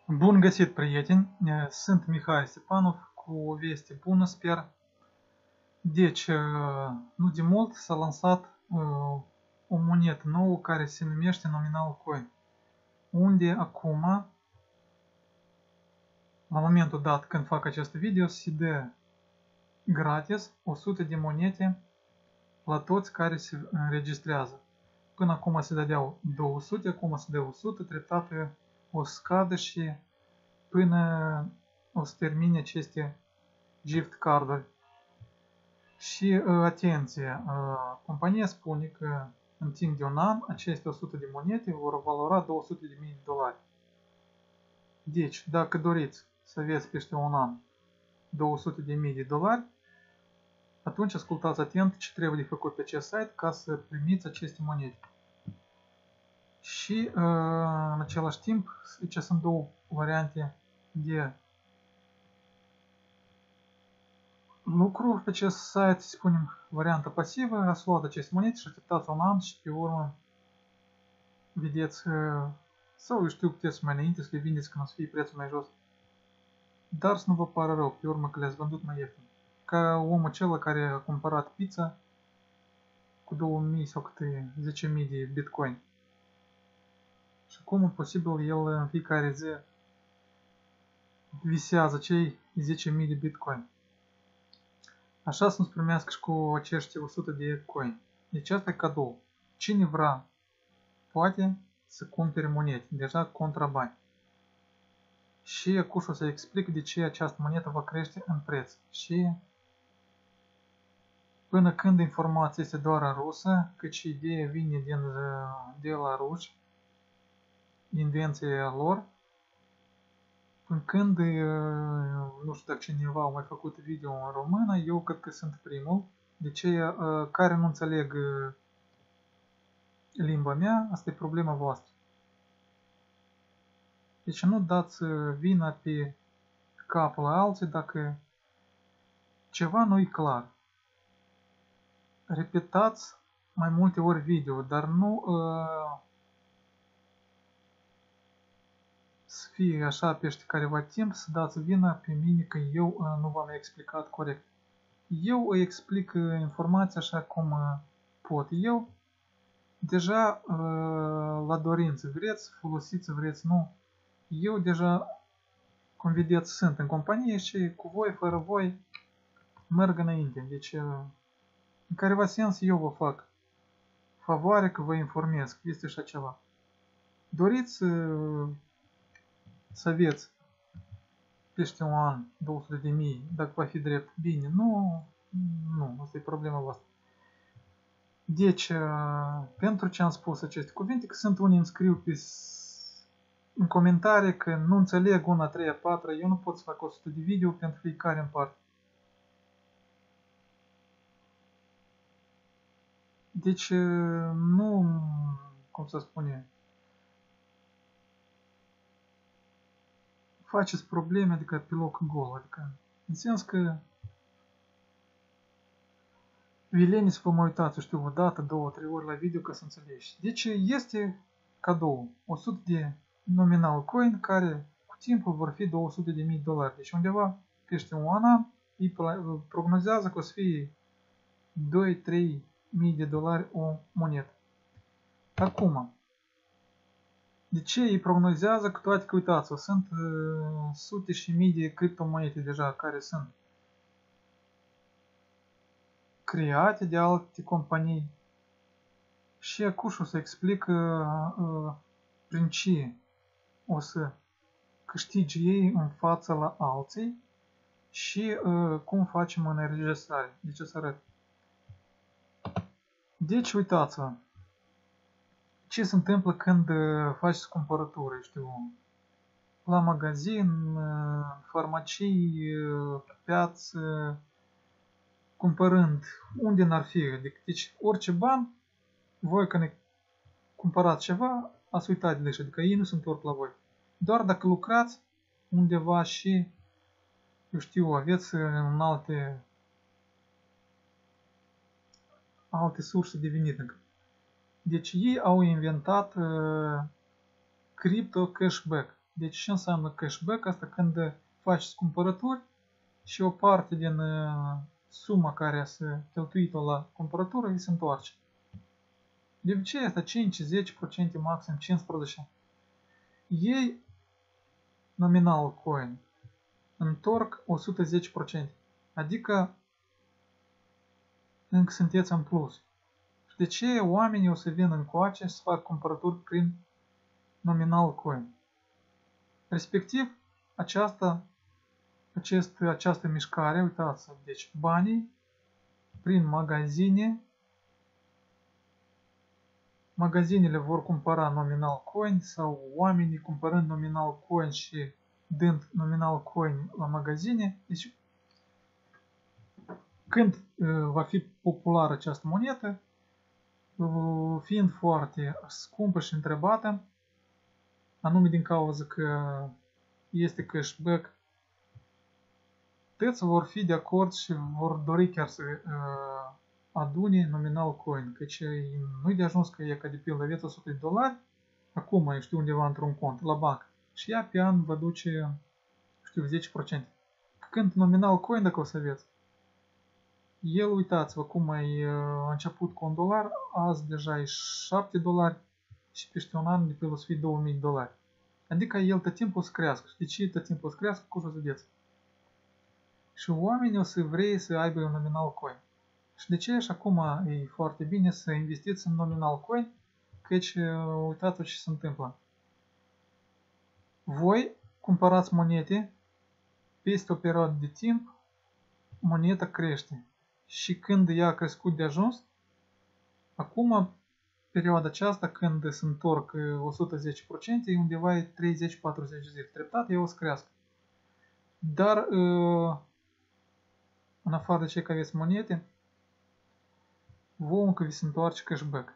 Bun găsit, prieteni! Sunt Mihai Stepanov cu o veste bună, sper. Deci, nu de mult s-a lansat o monetă nouă care se numește Nominal Coin, unde acum, la momentul dat când fac acest video, se dă gratis 100 de monede la toți care se înregistrează. Până acum se dădeau 200, acum se dă 100, treptat o scadă și până o să termine aceste gift carduri. Și atenție, compania spune că în timp de un an aceste 100 de monede vor valora $200.000. Deci, dacă doriți să aveți peste un an $200.000, atunci ascultați atent ce trebuie de făcut pe acest site ca să primiți aceste monede. Și în același timp, aici sunt două variante de lucru pe acest site, spunem, varianta pasivă, ați luat aceste monede și așteptați un an și pe urmă vedeți, sau eu știu, puteți mai înainte să le vindeți când o să fie prețul mai jos. Dar să nu vă pară rău, pe urmă că le-ați vândut mai ieftin. Ca omul acela care a cumpărat pizza cu 2000 sau câte 10.000 de bitcoin. Și acum, posibil, el în fiecare zi visează cei 10.000 de bitcoin. Așa să nu-ți primească și cu acești 100 de coin. Deci asta e cadou. Cine vrea poate să cumpere monede, deja contra bani. Și acum o să explic de ce această monedă va crește în preț. Și până când informația este doar în rusă, căci ideea vine de la ruși, invenția lor, până când, nu știu dacă cineva a mai făcut video în română, eu cred că sunt primul, de ce care nu înțeleg limba mea, asta e problema voastră. Deci nu dați vina pe capul alții dacă ceva nu e clar. Repetați mai multe ori video, dar nu să fie așa peste careva timp să dați vina pe mine că eu nu v-am explicat corect. Eu îi explic informația așa cum pot eu. Deja la dorință vreți, folosiți, vreți, nu. Eu deja, cum vedeți, sunt în companie și cu voi, fără voi, merg înainte. Deci, în careva sens, eu vă fac favoare că vă informez că este așa ceva. Doriți să aveți peste un an 200.000, dacă va fi drept, bine, nu, asta e problema voastră. Deci, pentru ce am spus aceste cuvinte, că sunt unii îmi scriu în comentarii că nu înțeleg 1, 3, 4, eu nu pot să fac 100 de video pentru fiecare în parte. Deci, nu, cum să spune, faceți probleme, adică pe loc gol, adică, în sens că vileni să vă mai uitați, știu, o dată, 2, 3 ori la video ca să înțelegi. Deci, este cadou, 100 de nominal coin care cu timpul vor fi $200.000. Deci undeva peste un an îi prognozează că o să fie $2-3.000 o monedă. Acum, de ce îi prognozează? Cu toate că, uitați-vă, sunt sute și mii de criptomonede deja care sunt create de alte companii. Și acum o să explic prin ce o să câștige ei în fața la alții și cum facem în înregistrare. De ce să arăt? Deci, uitați-vă, ce se întâmplă când faceți cumpărături, știu, la magazin, farmacii, piață, cumpărând, unde n-ar fi. Deci, orice ban, voi când cumpărați ceva, ați uitat de așa, adică ei nu se întorc la voi. Doar dacă lucrați undeva și, eu știu, aveți în alte surse de venit. Deci ei au inventat crypto cashback. Deci ce înseamnă cashback? Asta când faci cumpărături și o parte din suma care s-a cheltuit-o la cumpărătură îi se întoarce. De obicei asta 5-10%, maxim 15%. Ei, nominal coin, întorc 110%. Adică încă sunteți în plus. Și de ce oamenii o să vină încoace și să fac cumpărături prin nominal coin? Respectiv, această mișcare, uitați, deci banii prin magazinele vor cumpăra nominal coin sau oamenii cumpărând nominal coin și dând nominal coin la magazine. Deci, când va fi populară această monedă, fiind foarte scumpă și întrebată, anume din cauza că este cashback, toți vor fi de acord și vor dori chiar să adune nominal coin, căci nu-i de ajuns că e ca de pildă aveți $100, acum eu știu undeva într-un cont, la bancă, și ea pe an vă duce, știu, 10%. Când nominal coin, dacă o să aveți, el, uitați-vă cum a început cu $1, azi deja e $7 și peste un an de pildă o să fie $2000. Adică el tot timpul o să crească. Și de ce tot timpul o să crească? Cum o să vedeți? Și oamenii o să vrei să aibă un nominal coin. Și de ce și acum e foarte bine să investiți în nominal coin, căci uitați ce se întâmplă. Voi cumpărați monede, peste o perioadă de timp, moneda crește. Și când ea a crescut de ajuns, acum, perioada aceasta, când se întorc 110%, e undeva 30-40 zile. Treptat, ea o să crească. Dar, în afară de cei care aveți monede, vouă încă vi se întoarce cashback.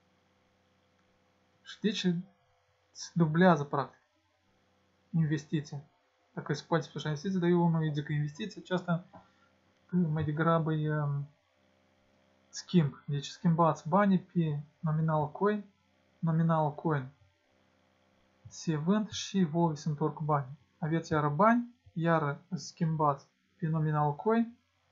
Și deci se dublează, practic, investiția. Dacă se poate spune investiție, dar eu nu zic investiție, aceasta mai degrabă e schimb. Deci schimbați banii pe nominal coin se vând și vouă vi se întorc banii. Aveți iară bani, iară schimbați pe nominal coin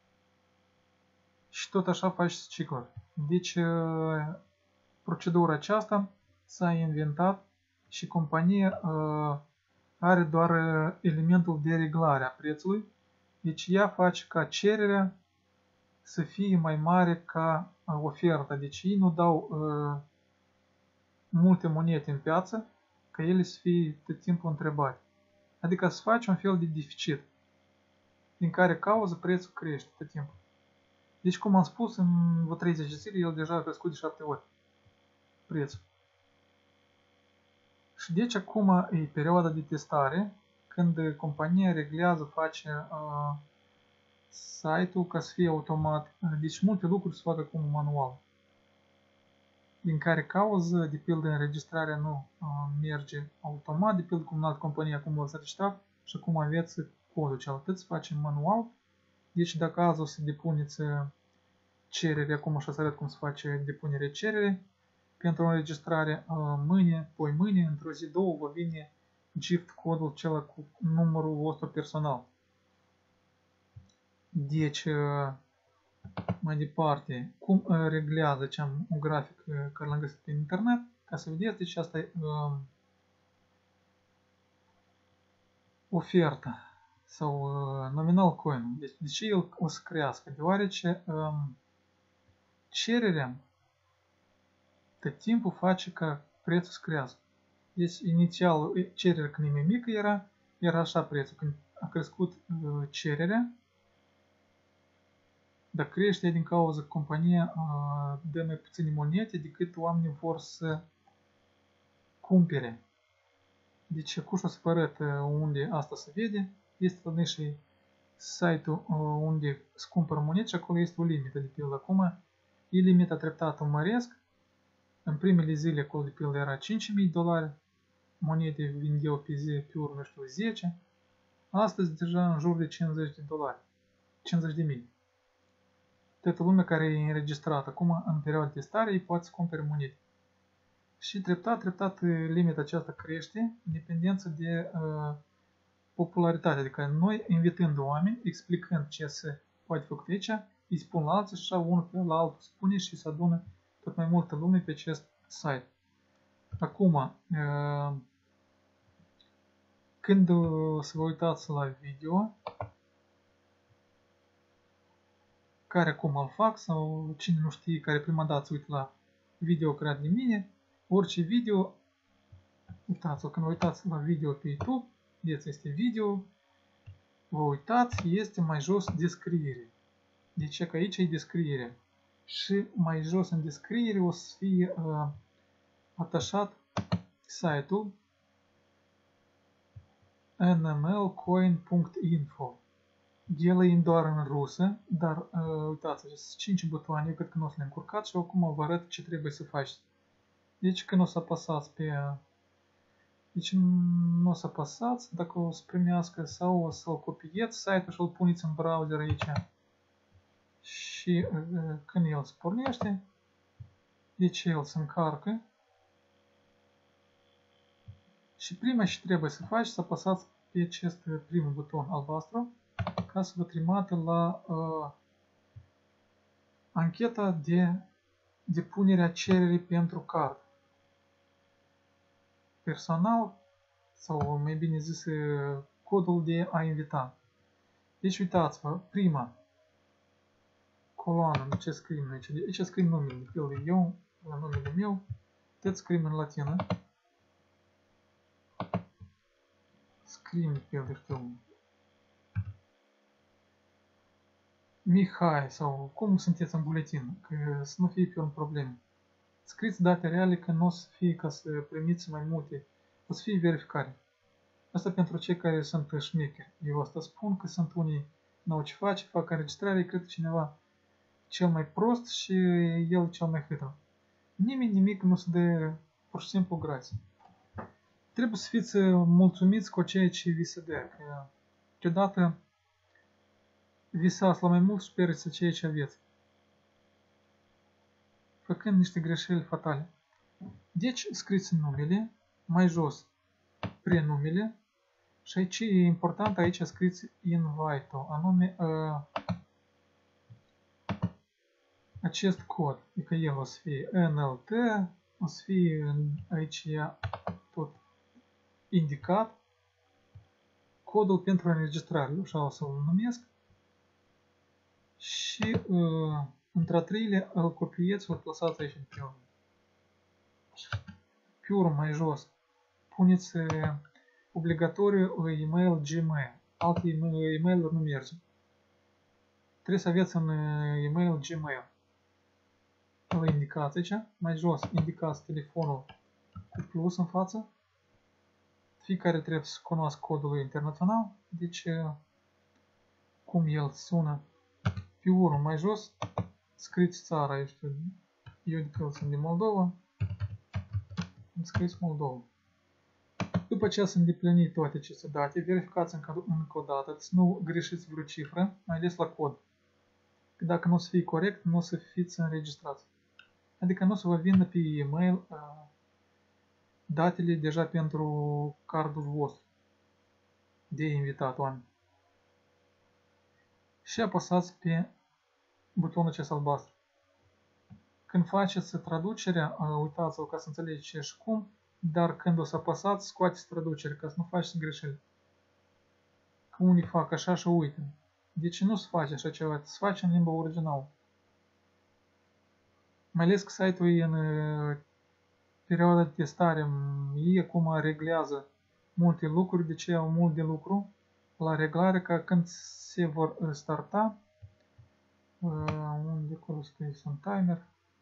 și tot așa faceți ciclul. Deci procedura aceasta s-a inventat și compania are doar elementul de reglare a prețului. Deci ea face ca cererea să fie mai mare ca oferta. Deci ei nu dau multe monede în piață ca ele să fie tot timpul întrebate. Adică să faci un fel de deficit din care cauză prețul crește tot timpul. Deci, cum am spus, în vreo 30 de zile el deja a crescut de 7 ori prețul. Și deci acum e perioada de testare când compania reglează, face site-ul ca să fie automat. Deci multe lucruri se fac acum manual. Din care cauză, de pildă, înregistrarea nu merge automat, de pildă cum în altă companie acum v-ați înregistrat și acum aveți codul celălalt, se face manual. Deci dacă azi o să depuneți cerere, acum așa să arăt cum se face depunerea cerere, pentru înregistrare mâine, poi mâine, într-o zi, două, vă vine gift codul acela cu numărul vostru personal. Deci, mai departe, cum reglează un grafic care l-am găsit pe internet, ca să vedeți, deci asta e oferta sau nominal coin. Deci de ce el o să crească? Deoarece cererea tot timpul face ca prețul să crească. Deci inițial cererea când e mai mică era așa prețul. Când a crescut cererea, dar crește din cauza că compania dă mai puține monede decât oamenii vor să cumpere. Deci cum o să vă arăt unde asta se vede, este și site-ul unde se cumpără monede și acolo este o limită de pildă. Acum e limita treptat o măresc. În primele zile acolo de pildă era $5.000, monede vindeau pe zi pe urmă, știu, 10. Astăzi deja în jur de $50. 50.000. Toată lumea care e înregistrată acum în perioada de testare îi poate să cumpere monede. Și treptat limita aceasta crește în dependență de popularitate. Adică noi invitând oameni, explicând ce se poate făcut aici, îi spun la alții și așa unul pe la altul spune și se adună tot mai multă lume pe acest site. Acum, când să vă uitați la video, care acum îl fac, sau cine nu știe, care prima dată se uită la video creat de mine, orice video, uitați-vă, când vă uitați la video pe YouTube, vedeți, este video, vă uitați, este mai jos descriere. Deci că aici e descriere. Și mai jos în descriere o să fie atașat site-ul nmlcoin.info. El e doar în rusă, dar uitați, sunt 5 butoane, eu cred că nu o să le încurcat și acum vă arăt ce trebuie să faceți. Deci când o să apăsați pe... Deci nu o să apăsați, dacă o să primească sau o să-l copieți site-ul și îl puneți în browser aici. Și când el se pornește, deci el se încarcă. Și prima ce trebuie să faci, să apăsați pe acest primul buton albastru ca să vă trimată la ancheta de depunere a cererii pentru card. Personal, sau mai bine zis, codul de a invita. Deci uitați-vă, prima coloană, ce scriem aici? Aici scriem numele, de fel eu, la numele meu, tot scriem în latină. Scriem de fel, știu, Mihai sau cum sunteți în buletin, că să nu fie pe un probleme. Scriți date reale, că nu o să fie ca să primiți mai multe, o să fie verificare. Asta pentru cei care sunt șmecheri. Eu asta spun că sunt unii n-au ce face, fac înregistrare, cred că cineva cel mai prost și el cel mai hâtru. Nimeni nimic nu se dă pur și simplu grație. Trebuie să fiți mulțumiți cu ceea ce vi se dă. Câteodată visați la mai mult și pierdeți ceea ce aveți, făcând niște greșeli fatale. Deci scriți numele, mai jos prenumele și aici e important, aici scriți invite-ul, anume acest cod, adică el o să fie NLT, o să fie aici tot indicat, codul pentru înregistrare, așa o să-l numesc, și între a treile îl copieți, îl plasați aici în pion. Pe urmă, mai jos, puneți obligatoriu email Gmail. Alte email-uri nu merge. Trebuie să aveți un email Gmail. Îl indicați aici, mai jos indicați telefonul cu plus în față. Fiecare trebuie să cunoască codul internațional, deci cum el sună. Pe urmă, mai jos, scriți țara, eu știu, eu de fel sunt din Moldova, îmi scriți Moldova. După ce ați îndeplinit toate aceste date, verificați încă o dată, să nu greșiți vreo cifră, mai ales la cod. Că dacă nu o să fie corect, nu o să fiți înregistrați. Adică nu o să vă vină pe e-mail datele deja pentru cardul vostru de invitat oameni. Și apăsați pe butonul acesta albastru. Când faceți traducerea, uitați-vă ca să înțelegeți ce și cum, dar când o să apăsați, scoateți traducerea ca să nu faceți greșeli. Că unii fac așa și uită. Deci nu se face așa ceva, se face în limba originală. Mai ales că site-ul e în perioada de testare, ei acum reglează multe lucruri, de ce au mult de lucru la reglare, ca când se vor starta, unde acolo scrie un timer,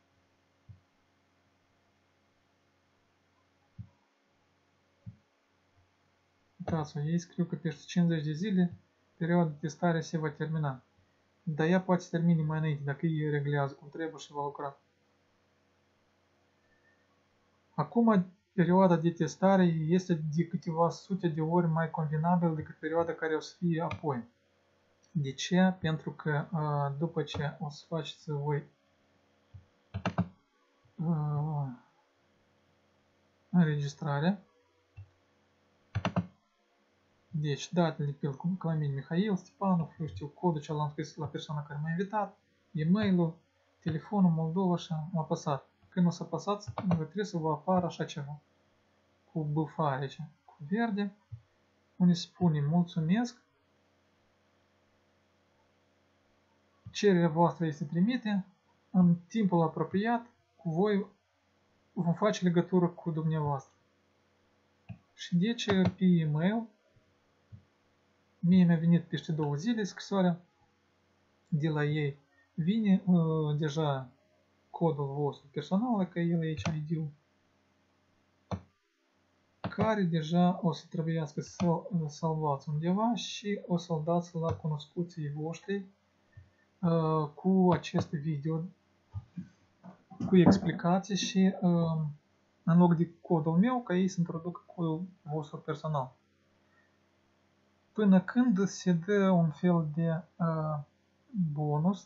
uitați-vă, ei scriu că peste 50 de zile perioada de testare se va termina. Dar ea poate să termine mai înainte, dacă ei reglează cum trebuie și va lucra. Acum, perioada de testare este de câteva sute de ori mai convenabil decât perioada care o să fie apoi. De ce? Pentru că după ce o să faceți voi înregistrarea. Deci, datele de pildă, cum Călămin Mihail, Stepanov, eu știu, codul ce l-am scris la persoana care m-a invitat, e-mail-ul, telefonul, Moldova și am apăsat. Când o să apăsați, vă trebuie să vă apară așa ceva, cu bufare aici, cu verde, unde spune mulțumesc, cererea voastră este primită, în timpul apropiat, cu voi vom face legătură cu dumneavoastră. Și deci, pe e-mail, mie mi-a venit peste 2 zile scrisoarea de la ei. Vine deja codul vostru personal, că el aici ID-ul, care deja o să trebuiască să-l salvați undeva și o să-l dați la cunoscuții voștri cu acest video, cu explicații și în loc de codul meu, ca ei să introducă codul vostru personal. Până când se dă un fel de bonus,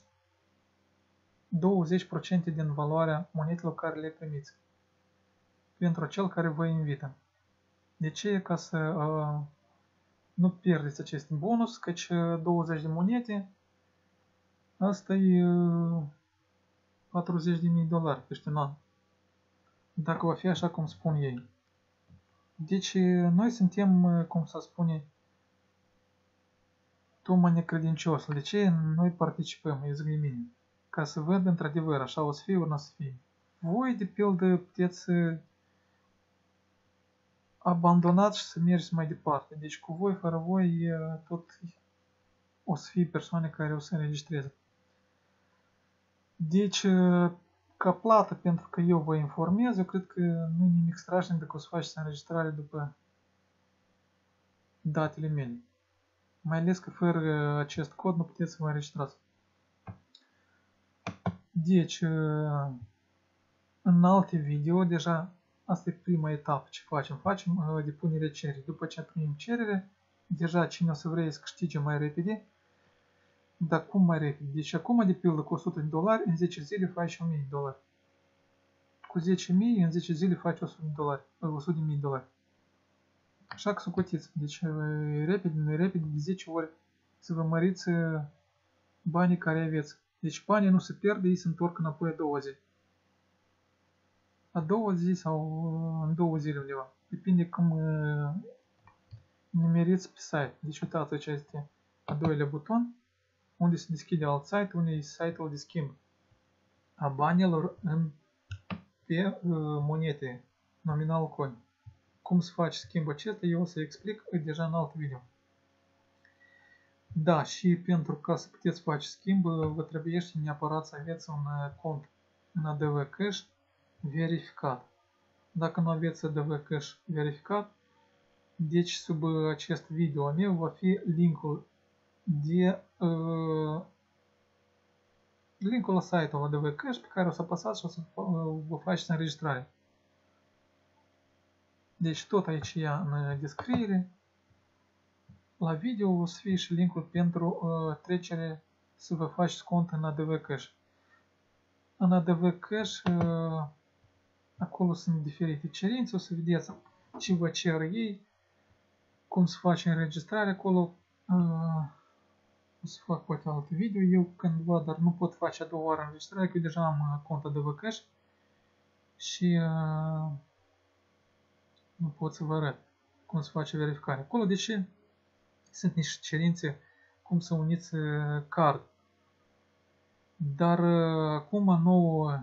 20% din valoarea monetelor care le primiți pentru cel care vă invită. De ce? Ca să nu pierdeți acest bonus, căci 20 de monede, asta e $40.000 peste un an, dacă va fi așa cum spun ei. Deci noi suntem, cum să spune, tocmai necredincioși. De ce noi participăm, eu zic de mine? Ca să văd într-adevăr, așa o să fie, ori nu o să fie. Voi, de pildă, puteți să abandonați și să mergeți mai departe. Deci cu voi, fără voi, tot o să fie persoane care o să înregistreze. Deci, ca plată pentru că eu vă informez, eu cred că nu e nimic strașnic dacă o să faceți înregistrare după datele mele. Mai ales că fără acest cod nu puteți să vă înregistrați. Deci, în alte video, deja asta e prima etapă ce facem. Facem depunerea cererii. După ce primim cerere, deja cine o să vrea să câștige mai repede, dar cum mai repede? Deci acum, de pildă, cu $100, în 10 zile faci $1.000. Cu 10.000, în 10 zile faci $100.000. Așa că socotiți. Deci repede, repede, de 10 ori să vă măriți banii care aveți. Deci banii nu se pierd, ei se întorc înapoi a 2 zile. A 2 zile sau în 2 zile undeva. Depinde cum nimeriți pe site. Deci uitați, aici este a doilea buton, unde se deschide alt site, unde e site-ul de schimb a banilor pe monede, nominal coin. Cum să faci schimbul acesta, eu o să explic deja în alt video. Da, și pentru ca să puteți face schimb, vă trebuie neapărat să aveți un cont în ADV Cash verificat. Dacă nu aveți ADV Cash verificat, deci sub acest video meu va fi linkul linkul la site-ul ADV Cash pe care o să apăsați și o să vă faceți înregistrare. Deci tot aici e în descriere. La video o să fie și linkul pentru trecere să vă faceți cont în ADV Cash. În ADV Cash acolo sunt diferite cerințe, o să vedeți ce vă cer ei, cum să face înregistrare acolo. O să fac poate alt video eu cândva, dar nu pot face a doua oară înregistrare, că deja am cont ADV Cash și nu pot să vă arăt cum să face verificare. Acolo, deci, sunt niște cerințe cum să uniți card. Dar acum nou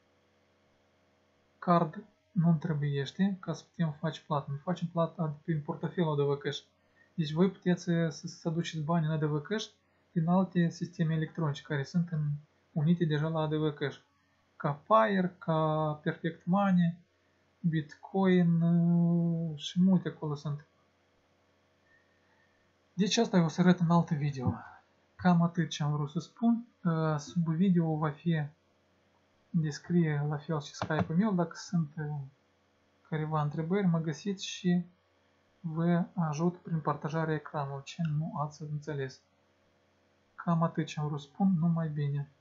card nu trebuiește ca să putem face plată. Noi facem plata prin portofelul ADV Cash. Deci voi puteți să aduceți bani în ADV Cash din alte sisteme electronice care sunt unite deja la ADV Cash. Ca Payer, ca Perfect Money, Bitcoin și multe acolo sunt. Deci asta o să arăt în alt video. Cam atât ce am vrut să spun. Sub video va fi descrie la fel și Skype-ul meu. Dacă sunt careva întrebări, mă găsiți și vă ajut prin partajarea ecranului ce nu ați înțeles. Cam atât ce am vrut să spun, numai bine.